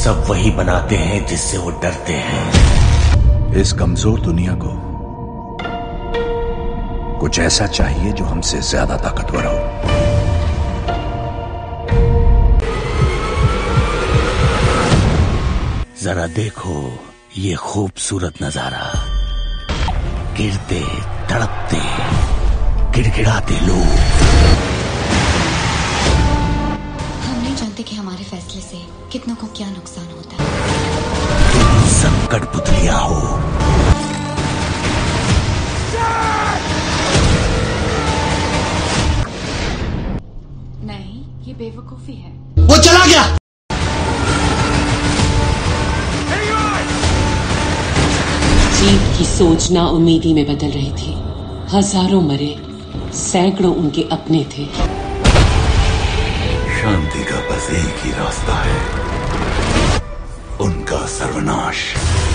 सब वही बनाते हैं जिससे वो डरते हैं। इस कमजोर दुनिया को कुछ ऐसा चाहिए जो हमसे ज्यादा ताकतवर हो। जरा देखो ये खूबसूरत नजारा, गिरते, तड़पते, गिड़गिड़ाते लोग। हम नहीं जानते कि हमारे फैसले से कितनों को क्या नुकसान होता है। तुम संकट पुतलियां हो। नहीं, ये बेवकूफी है। वो चला गया। जीत की सोच ना उम्मीदी में बदल रही थी। हजारों मरे, सैकड़ों उनके अपने थे। शांति का बस एक ही रास्ता है, उनका सर्वनाश।